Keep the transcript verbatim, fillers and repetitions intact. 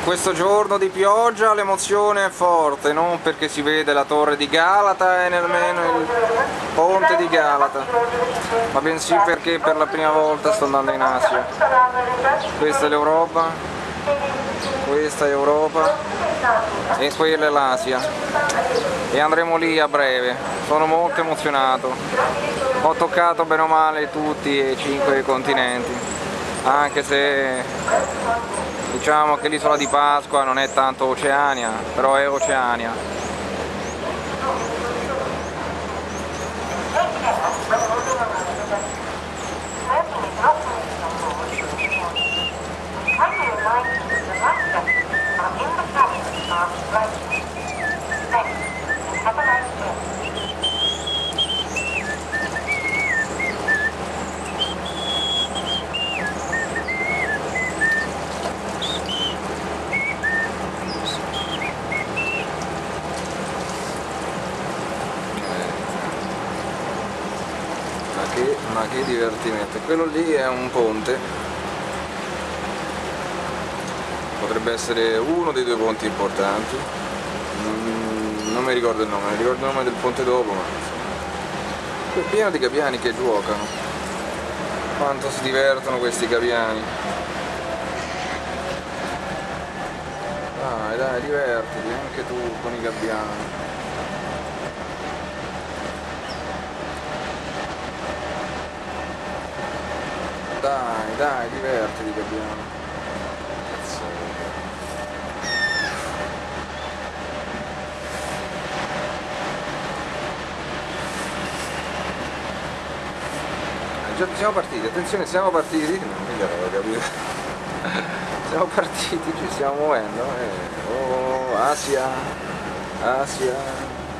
In questo giorno di pioggia l'emozione è forte, non perché si vede la torre di Galata e nemmeno il ponte di Galata, ma bensì perché per la prima volta sto andando in Asia. Questa è l'Europa, questa è Europa e quella è l'Asia. E andremo lì a breve. Sono molto emozionato. Ho toccato bene o male tutti e cinque i continenti, anche se diciamo che l'isola di Pasqua non è tanto Oceania, però è Oceania. Ma che, ma che divertimento. Quello lì è un ponte, potrebbe essere uno dei due ponti importanti, non, non mi ricordo il nome, mi ricordo il nome del ponte dopo, ma è pieno di gabbiani che giocano. Quanto si divertono questi gabbiani. Dai, dai, divertiti anche tu con i gabbiani. Dai, dai, divertiti gabbiano. Eh, già siamo partiti, attenzione, siamo partiti. Non mica l'avevo capito. Siamo partiti, ci stiamo muovendo. Eh. Oh, Asia, Asia.